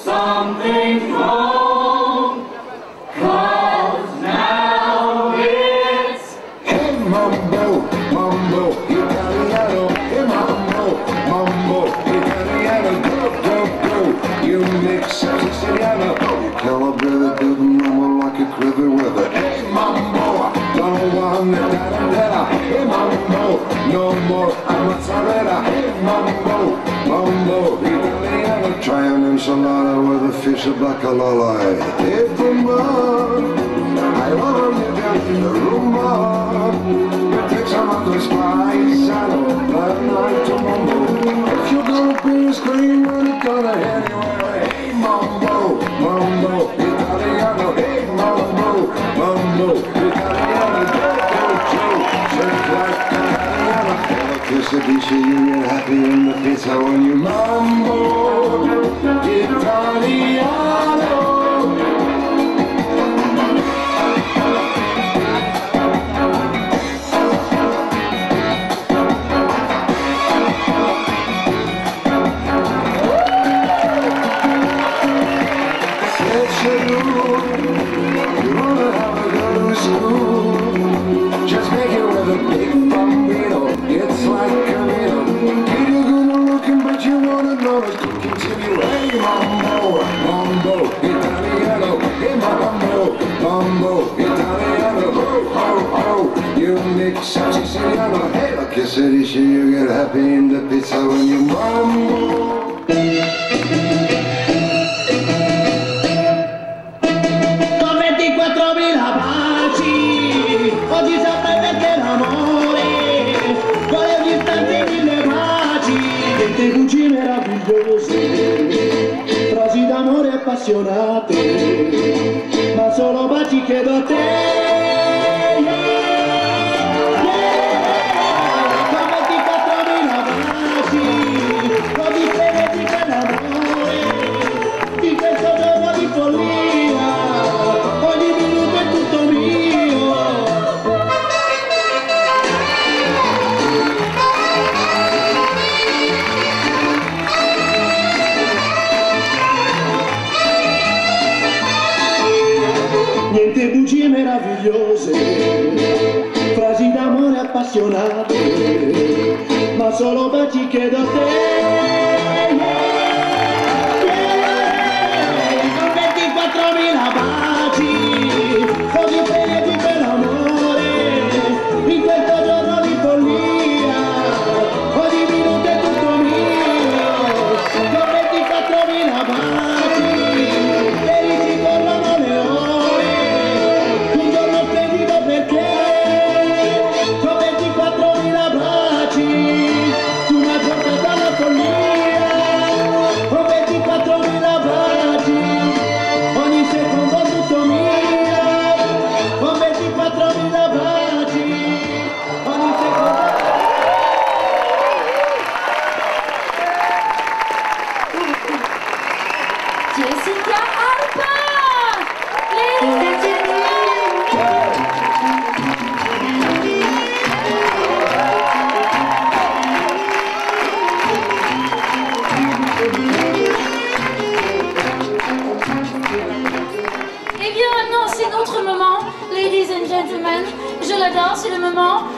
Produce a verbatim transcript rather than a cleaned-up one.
something's wrong, 'cause now it's hey mambo, mambo, Italiano, hey mambo, mambo, Italiano, go, go, go, you mix Siciliano, you calibrate good mambo like a quiver weather, hey mambo, don't want the tarantella, hey mambo, no more mozzarella, hey mambo, mambo, Italiano, try an enchilada with a fish of bacalala, hey Puma, I want you down in the Roomba, you take some of the spice out of that night to mambo, if you're gonna be screaming, it's gonna anywhere, hey mambo, mambo, Italiano, hey mambo, mambo, Italiano, go, go, go, shake like Italiano, kiss it, dice you get happy in the pizza when you mambo, Italiano. You wanna have a go to school, just make it with a big bambino, it's like Camino, kid you're good looking but you wanna know it's cooking till you, hey mambo, mambo, Italiano, hey mambo, mambo, Italiano, oh, oh, oh, you mix Siciliano, hey, la che si dice you get happy in the pizza when you mambo. Oggi saprai perché l'amore vuole ogni istante mille baci, dette bugie meravigliose, frasi d'amore appassionate, ma solo baci chiedo a te. Con ventiquattromila baci, con i segreti dell'amore, di questo giorno di follia, ogni minuto è tutto mio. Niente bugie meravigliose, frasi d'amore appassionate, ma solo baci chiedo a te. Con ventiquattromila baci, così segreti per l'amore, in questo giorno di follia, ogni minuto è tutto mio. Con ventiquattromila baci, felici corrono le ore, un giorno splendido perché con ventiquattromila baci, una giornata alla follia, con ventiquattromila baci, ogni secondo tutto mio, con ventiquattromila baci, ogni secondo. Jessica Alba! Ladies and Eh bien maintenant c'est notre moment, ladies and gentlemen, je l'adore, c'est le moment